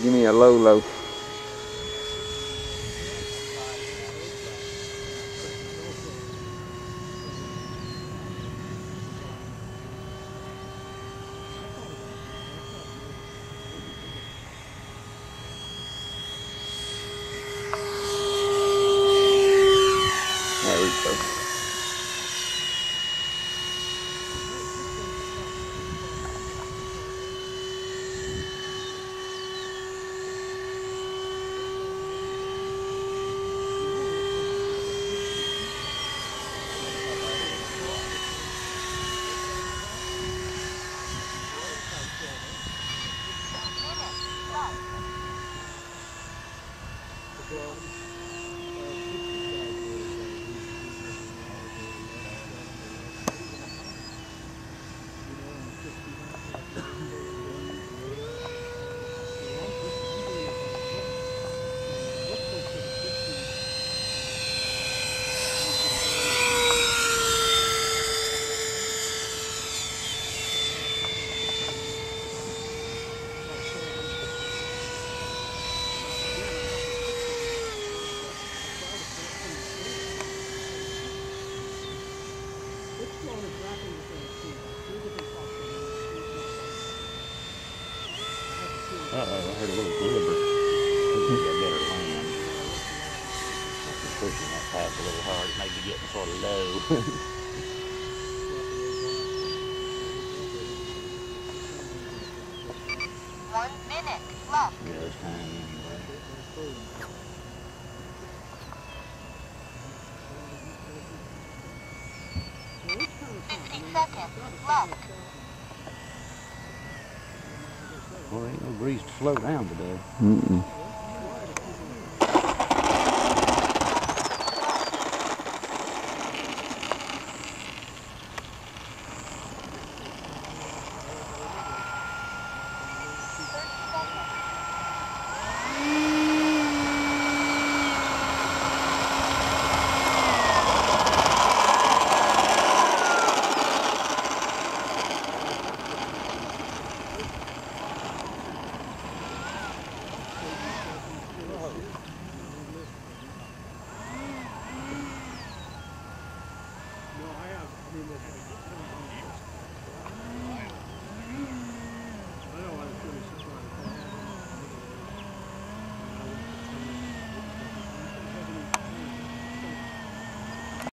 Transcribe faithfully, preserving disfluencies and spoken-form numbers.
Give me a low low. There we go. Uh-oh, I heard a little glimmer. Maybe a better land. After pushing that pack a little hard, it may be getting sort of low. One minute left. Yeah, it's time anyway. Fifty seconds left. Well, there ain't no breeze to slow down today. Mm-mm.